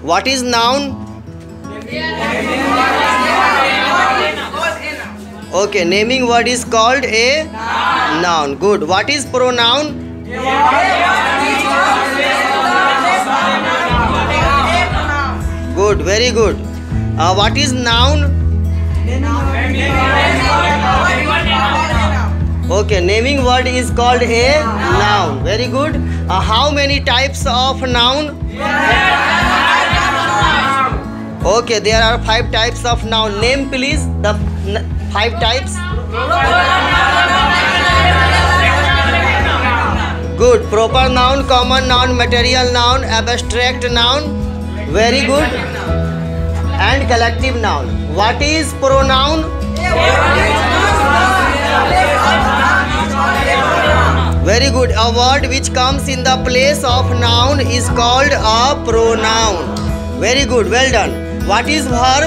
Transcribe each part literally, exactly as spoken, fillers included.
What is noun? Okay, naming word is called a noun. Good. What is pronoun? Good, very good. Uh, what is noun? Okay, naming word is called a noun. Very good. Uh, how many types of noun? Okay, there are five types of noun. Name please the five types. Good. Proper noun, common noun, material noun, abstract noun. Very good. And collective noun. What is pronoun? Very good. A word which comes in the place of noun is called a pronoun. Very good. Well done. What is verb?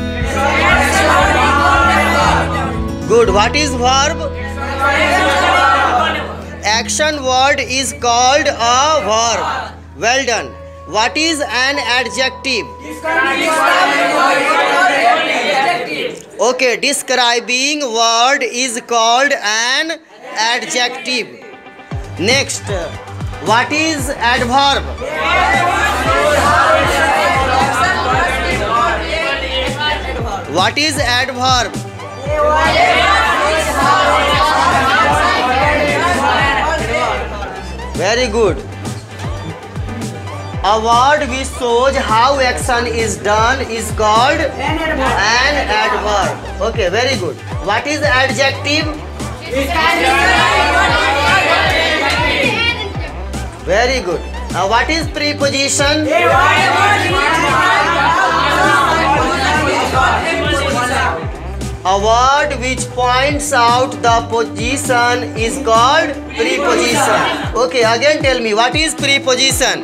Good. What is verb? Action word is called a verb. Well done. What is an adjective? Okay, describing word is called an adjective. Next, what is adverb? What is adverb? Very good. A word which shows how action is done is called an adverb. Okay, very good. What is adjective? Very good. Now, what is preposition? A word which points out the position is called preposition. Okay, again tell me, what is preposition?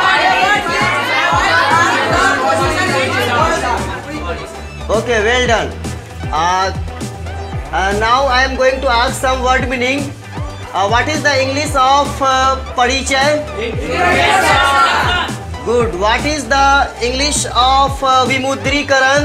Okay, well done. Uh, uh, now I am going to ask some word meaning. Uh, what is the English of uh, parichay? Good. What is the English of uh, vimudrikaran?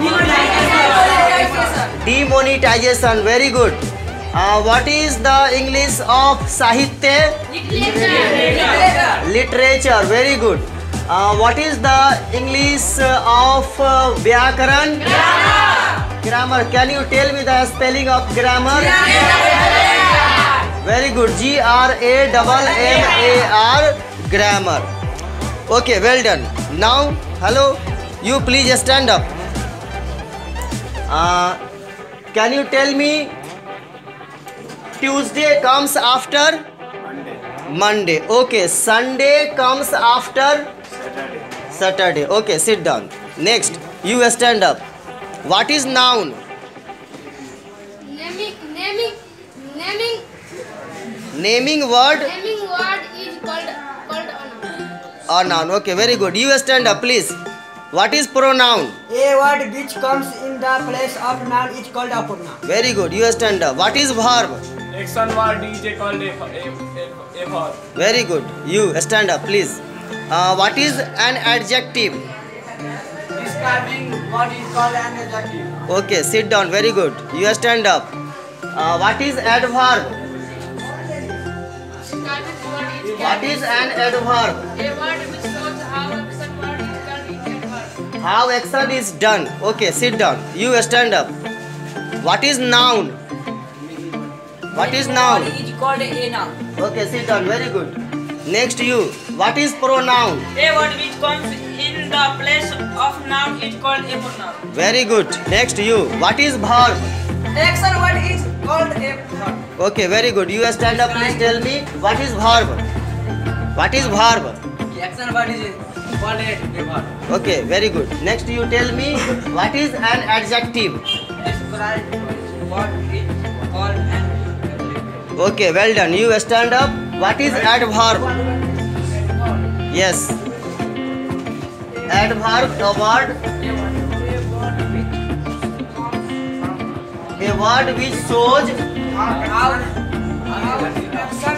Demonetization. Very good. Uh, what is the English of sahitya? Literature. Literature. Very good. Uh, what is the English of uh, vyakaran? Grammar. Grammar. Can you tell me the spelling of grammar? Very good. G R A M M A R. Grammar. Okay, well done. Now, hello, you please stand up. Uh, can you tell me Tuesday comes after? Monday. Monday. Okay, Sunday comes after? Saturday. Saturday. Okay, sit down. Next, you stand up. What is noun? Naming, naming, naming. Naming word? Naming word is called called a noun. A noun. Okay, very good. You stand up, please. What is pronoun? A word which comes in the place of noun is called a pronoun. Very good. You stand up. What is verb? Action word is called a, a, a, a verb. Very good. You stand up, please. Uh, what is an adjective? Describing what is called an adjective. Okay, sit down. Very good. You stand up. Uh, what is adverb? What is an adverb? A word which shows how action word is done in adverb. How action is done. Okay, sit down. You stand up. What is noun? What is noun? It is called a noun. Okay, sit down. Very good. Next, you. What is pronoun? A word which comes in the place of noun is called a pronoun. Very good. Next, you. What is verb? Action word is called a verb. Okay, very good. You stand up. Please tell me what is verb? What is verb? Action word is called a verb. Okay, very good. Next, you tell me what is an adjective? Describe what is called an adjective. Okay, well done. You stand up. What is adverb? Yes. Adverb, a word. A word which shows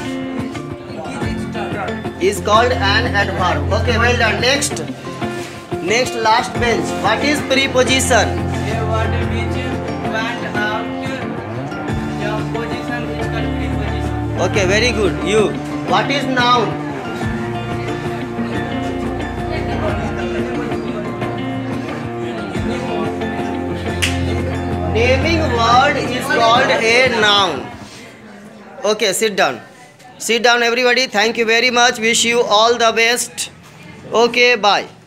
is called an adverb. Okay, well done. Next. Next, last bench. What is preposition? A word which went out your position is called preposition. Okay, very good. You. What is noun? Naming word is called a noun. Okay, sit down. Sit down, everybody. Thank you very much. Wish you all the best. Okay, bye.